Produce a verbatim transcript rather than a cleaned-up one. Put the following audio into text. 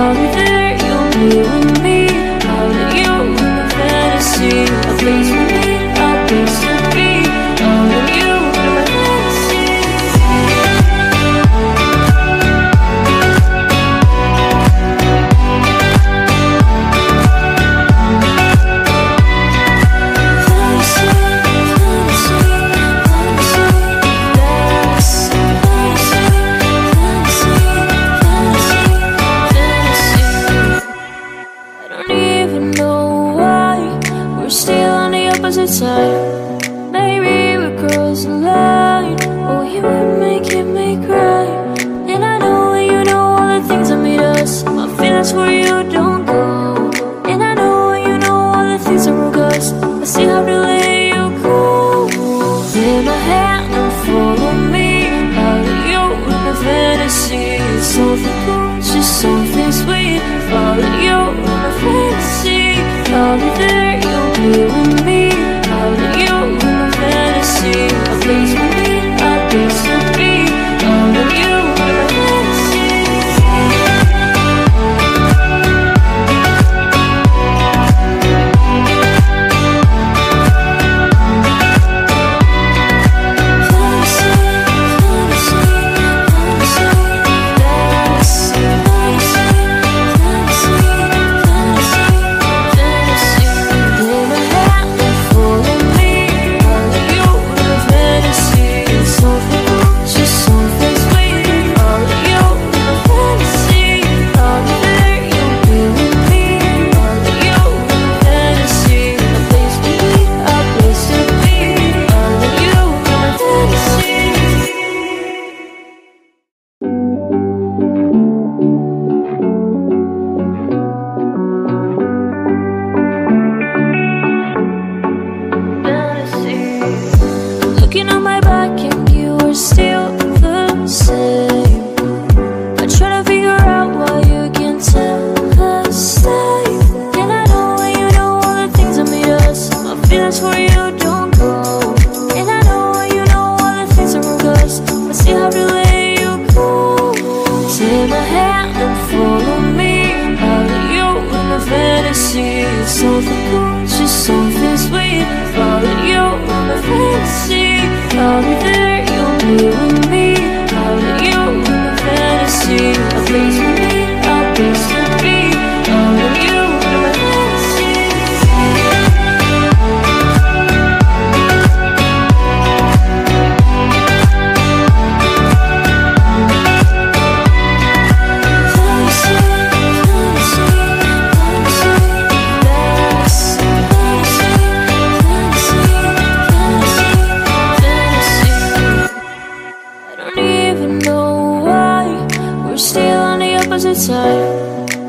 I'll be there, you'll be with me. I'll let you in the fantasy. A place for me, a place to be. I'll let you in my fantasy. Side. Maybe we cross the line. Oh, you would make it me cry. And I know you know all the things that made us. My feelings for you don't go. And I know you know all the things that broke us. I still have to let you go. Take my hand and follow me. I'll let you in the fantasy. It's something cool, just something sweet. I'll let you in my fantasy. I'll be there, you'll be with me. I'll let you in my fantasy. A place for me, a place to be. I'll let you in my fantasy. Looking on my back and you are still the same. I try to figure out why you can't tell us stay. And I know you know all the things that made us. My feelings for you don't go. And I know you know all the things that broke us. I still have to let you go. Take my hand and follow me. I'll let you in my fantasy. It's something cool, just something sweet. I'll let you in my fantasy. I'll be there, you'll be with me. I'll let you in the fantasy. A place for me, a place to be. I'll let you in my fantasy. Side.